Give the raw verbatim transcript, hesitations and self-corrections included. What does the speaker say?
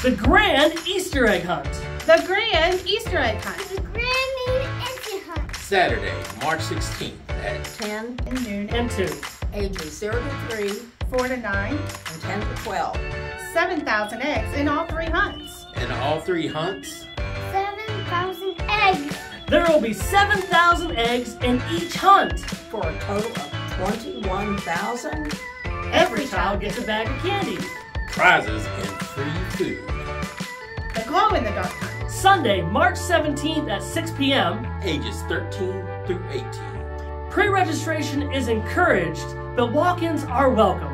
The Grand Easter Egg Hunt. The Grand Easter Egg Hunt. The Grand Easter Hunt. Saturday, March sixteenth at ten And noon. And two. ages zero to three Four to nine. and ten to twelve. Seven thousand eggs in all three hunts. and all three hunts. Seven thousand eggs. There will be seven thousand eggs in each hunt. For a total of twenty-one thousand. Every child gets a bag of candy. Prizes and free food. The Glow in the Dark Hunt. Sunday, March seventeenth at six p m Ages thirteen through eighteen. Pre-registration is encouraged, but walk-ins are welcome.